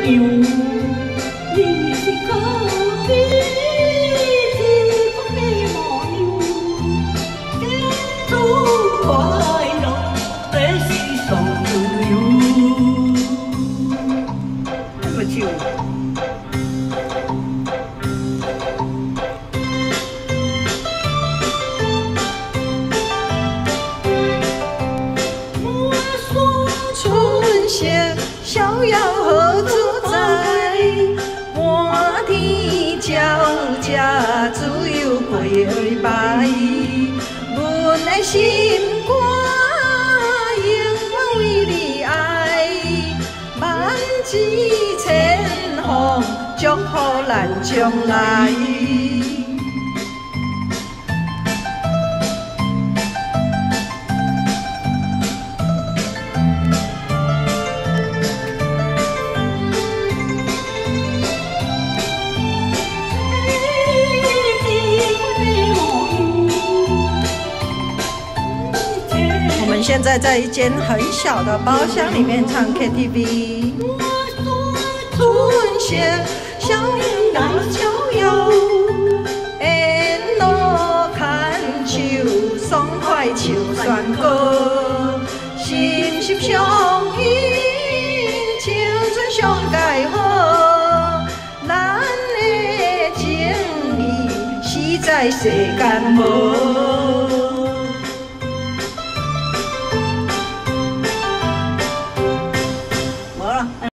样，你是可比自风的模样，健出快乐，这是上自由。不唱。 逍遥何自在？满天鸟只自由归白。阮的心肝永远为你爱，万紫千红祝福咱将来。 现在在一间很小的包厢里面唱 KTV。春雪小人来逍遥，沿路看树，爽快唱山歌，心心相印，青春上介好，咱的情谊实在世间无。